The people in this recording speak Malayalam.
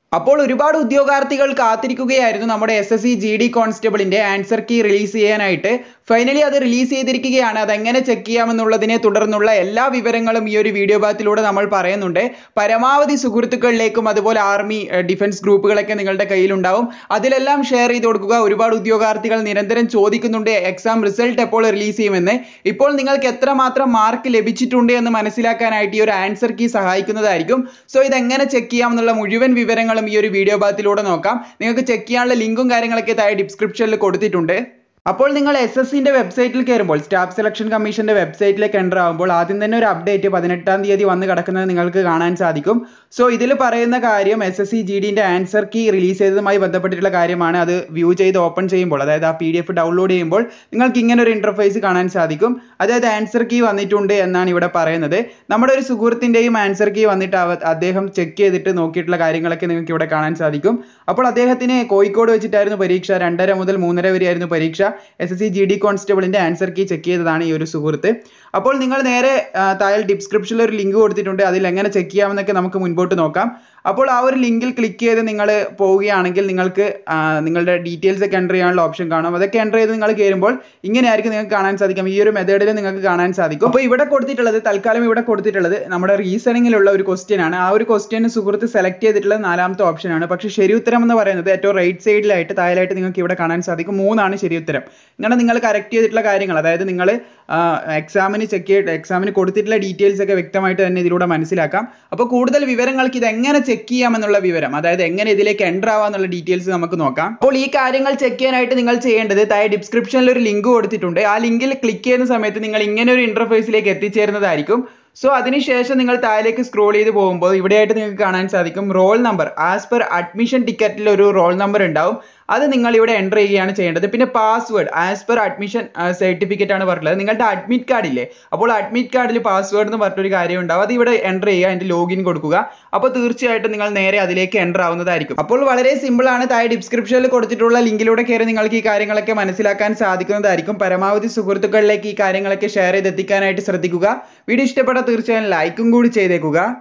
അപ്പോൾ ഒരുപാട് ഉദ്യോഗാർത്ഥികൾ കാത്തിരിക്കുകയായിരുന്നു നമ്മുടെ SSC GD കോൺസ്റ്റബിളിന്റെ ആൻസർ കീ റിലീസ് ചെയ്യാനായിട്ട്. ഫൈനലി അത് റിലീസ് ചെയ്തിരിക്കുകയാണ്. അതെങ്ങനെ ചെക്ക് ചെയ്യാമെന്നുള്ളതിനെ തുടർന്നുള്ള എല്ലാ വിവരങ്ങളും ഈ ഒരു വീഡിയോ ഭാഗത്തിലൂടെ നമ്മൾ പറയുന്നുണ്ട്. പരമാവധി സുഹൃത്തുക്കളിലേക്കും അതുപോലെ ആർമി ഡിഫൻസ് ഗ്രൂപ്പുകളൊക്കെ നിങ്ങളുടെ കയ്യിലുണ്ടാവും. അതിലെല്ലാം ഷെയർ ചെയ്ത് കൊടുക്കുക. ഒരുപാട് ഉദ്യോഗാർത്ഥികൾ നിരന്തരം ചോദിക്കുന്നുണ്ട് എക്സാം റിസൾട്ട് എപ്പോൾ റിലീസ് ചെയ്യുമെന്ന്. ഇപ്പോൾ നിങ്ങൾക്ക് എത്രമാത്രം മാർക്ക് ലഭിച്ചിട്ടുണ്ട് എന്ന് മനസ്സിലാക്കാനായിട്ട് ഈ ഒരു ആൻസർ കീ സഹായിക്കുന്നതായിരിക്കും. സോ ഇതെങ്ങനെ ചെക്ക് ചെയ്യാമെന്നുള്ള മുഴുവൻ വിവരങ്ങളും ഈ ഒരു വീഡിയോ ഭാഗത്തിലൂടെ നോക്കാം. നിങ്ങൾക്ക് ചെക്ക് ചെയ്യാനുള്ള ലിങ്കും കാര്യങ്ങളൊക്കെ താഴെ ഡിസ്ക്രിപ്ഷനിൽ കൊടുത്തിട്ടുണ്ട്. അപ്പോൾ നിങ്ങൾ SSCന്റെ വെബ്സൈറ്റിൽ കയറുമ്പോൾ സ്റ്റാഫ് സെലക്ഷൻ കമ്മീഷന്റെ വെബ്സൈറ്റിലേക്ക് എൻ്റർ ആകുമ്പോൾ ആദ്യം തന്നെ ഒരു അപ്ഡേറ്റ് 18-ാം തീയതി വന്ന് കിടക്കുന്നത് നിങ്ങൾക്ക് കാണാൻ സാധിക്കും. സോ ഇതിൽ പറയുന്ന കാര്യം SSC GDന്റെ ആൻസർ കീ റിലീസ് ചെയ്തതുമായി ബന്ധപ്പെട്ടിട്ടുള്ള കാര്യമാണ്. അത് വ്യൂ ചെയ്ത് ഓപ്പൺ ചെയ്യുമ്പോൾ, അതായത് ആ PDF ഡൗൺലോഡ് ചെയ്യുമ്പോൾ നിങ്ങൾക്ക് ഇങ്ങനെ ഒരു ഇന്റർഫേസ് കാണാൻ സാധിക്കും. അതായത് ആൻസർ കീ വന്നിട്ടുണ്ട് എന്നാണ് ഇവിടെ പറയുന്നത്. നമ്മുടെ ഒരു സുഹൃത്തിന്റെയും ആൻസർ കീ വന്നിട്ട് അദ്ദേഹം ചെക്ക് ചെയ്തിട്ട് നോക്കിയിട്ടുള്ള കാര്യങ്ങളൊക്കെ നിങ്ങൾക്ക് ഇവിടെ കാണാൻ സാധിക്കും. അപ്പോൾ അദ്ദേഹത്തിന് കോഴിക്കോട് വെച്ചിട്ടായിരുന്നു പരീക്ഷ. 2:30 മുതൽ 3:30 വരെയായിരുന്നു പരീക്ഷ. SSC GD കോൺസ്റ്റബിളിന്റെ ആൻസർ കീ ചെക്ക് ചെയ്തതാണ് ഈ ഒരു സുഹൃത്ത്. അപ്പോൾ നിങ്ങൾ നേരെ താഴെ ഡിസ്ക്രിപ്ഷനിൽ ഒരു ലിങ്ക് കൊടുത്തിട്ടുണ്ട്. അതിൽ എങ്ങനെ ചെക്ക് ചെയ്യാമെന്നൊക്കെ നമുക്ക് മുൻപോട്ട് നോക്കാം. അപ്പോൾ ആ ഒരു ലിങ്കിൽ ക്ലിക്ക് ചെയ്ത് നിങ്ങൾ പോവുകയാണെങ്കിൽ നിങ്ങൾക്ക് നിങ്ങളുടെ ഡീറ്റെയിൽസ് ഒക്കെ എൻ്റർ ചെയ്യാനുള്ള ഓപ്ഷൻ കാണും. അതൊക്കെ എൻ്റർ ചെയ്ത് നിങ്ങൾ കയറുമ്പോൾ ഇങ്ങനെയായിരിക്കും നിങ്ങൾക്ക് കാണാൻ സാധിക്കും. ഈ ഒരു മെത്തേഡിൽ നിങ്ങൾക്ക് കാണാൻ സാധിക്കും. അപ്പോൾ ഇവിടെ കൊടുത്തിട്ടുള്ളത്, തൽക്കാലം ഇവിടെ കൊടുത്തിട്ടുള്ളത് നമ്മുടെ റീസണിങ്ങിലുള്ള ഒരു ക്വസ്റ്റ്യൻ ആണ്. ആ ഒരു ക്വസ്റ്റ്യൻ സുഹൃത്ത് സെലക്ട് ചെയ്തിട്ടുള്ളത് 4ാമത്തെ ഓപ്ഷൻ ആണ്. പക്ഷേ ശരി ഉത്തരം എന്ന് പറയുന്നത് ഏറ്റവും റൈറ്റ് സൈഡിലായിട്ട് താഴെയായിട്ട് നിങ്ങൾക്ക് ഇവിടെ കാണാൻ സാധിക്കും. 3 ആണ് ശരി ഉത്തരം. ഇങ്ങനെ നിങ്ങൾ കറക്റ്റ് ചെയ്തിട്ടുള്ള കാര്യങ്ങൾ, അതായത് നിങ്ങൾ എക്സാമിന് കൊടുത്തിട്ടുള്ള ഡീറ്റെയിൽസ് ഒക്കെ വ്യക്തമായിട്ട് തന്നെ ഇതിലൂടെ മനസ്സിലാക്കാം. അപ്പോൾ കൂടുതൽ വിവരങ്ങൾക്ക് ഇത് എങ്ങനെ ചെക്ക് ചെയ്യാമെന്നുള്ള വിവരം, അതായത് എങ്ങനെ ഇതിലേക്ക് എൻ്റർ ആവാന്നുള്ള ഡീറ്റെയിൽസ് നമുക്ക് നോക്കാം. അപ്പോൾ ഈ കാര്യങ്ങൾ ചെക്ക് ചെയ്യാനായിട്ട് നിങ്ങൾ ചെയ്യേണ്ടത് താഴെ ഡിസ്ക്രിപ്ഷനിൽ ഒരു ലിങ്ക് കൊടുത്തിട്ടുണ്ട്. ആ ലിങ്കിൽ ക്ലിക്ക് ചെയ്യുന്ന സമയത്ത് നിങ്ങൾ ഇങ്ങനെ ഒരു ഇന്റർഫേസിലേക്ക് എത്തിച്ചേരുന്നതായിരിക്കും. സോ അതിനുശേഷം നിങ്ങൾ താഴേക്ക് സ്ക്രോൾ ചെയ്ത് പോകുമ്പോൾ ഇവിടെയായിട്ട് നിങ്ങൾക്ക് കാണാൻ സാധിക്കും roll number. As per admission ടിക്കറ്റിൽ ഒരു റോൾ നമ്പർ ഉണ്ടാവും. അത് നിങ്ങൾ ഇവിടെ എൻ്റർ ചെയ്യുകയാണ് ചെയ്യേണ്ടത്. പിന്നെ password as per admission certificate ആണ് പറഞ്ഞത്. നിങ്ങളുടെ അഡ്മിറ്റ് കാർഡ് ഇല്ലേ, അപ്പോൾ അഡ്മിറ്റ് കാർഡിൽ പാസ്വേഡ് എന്ന് പറഞ്ഞൊരു കാര്യം ഉണ്ടാവും. അത് ഇവിടെ എൻ്റർ ചെയ്യുക, അതിൻ്റെ ലോഗിൻ കൊടുക്കുക. അപ്പോൾ തീർച്ചയായിട്ടും നിങ്ങൾ നേരെ അതിലേക്ക് എൻ്റർ ആവുന്നതായിരിക്കും. അപ്പോൾ വളരെ സിമ്പിൾ ആണ്. താഴെ ഡിസ്ക്രിപ്ഷനിൽ കൊടുത്തിട്ടുള്ള ലിങ്കിലൂടെ കയറി നിങ്ങൾക്ക് ഈ കാര്യങ്ങളൊക്കെ മനസ്സിലാക്കാൻ സാധിക്കുന്നതായിരിക്കും. പരമാവധി സുഹൃത്തുക്കളിലേക്ക് ഈ കാര്യങ്ങളൊക്കെ ഷെയർ ചെയ്ത് എത്തിക്കാനായിട്ട് ശ്രദ്ധിക്കുക. വീഡിയോ ഇഷ്ടപ്പെട്ടാൽ തീർച്ചയായും ലൈക്കും കൂടി ചെയ്തേക്കുക.